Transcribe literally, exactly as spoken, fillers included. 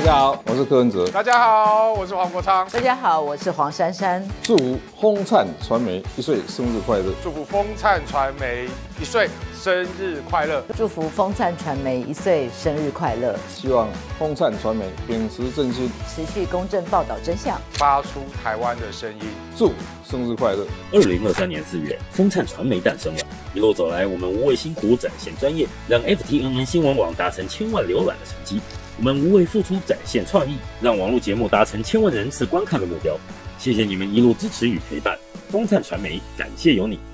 大家好，我是柯文哲。 大家好，我是黄国昌。 大家好，我是黄珊珊。 祝福风灿传媒一岁生日快乐！ 祝福风灿传媒一岁生日快乐！ 祝福风灿传媒一岁生日快乐！ 希望风灿传媒秉持正心， 持续公正报道真相， 发出台湾的声音。 祝生日快乐！ 二零二三年四月，风灿传媒诞生了。一路走来，我们无畏辛苦，展现专业，让 F T N N 新闻网达成千万浏览的成绩。我们无畏付出，展现创意，让网络节目达成千万人次观看的目标。谢谢你们一路支持与陪伴，风灿传媒感谢有你。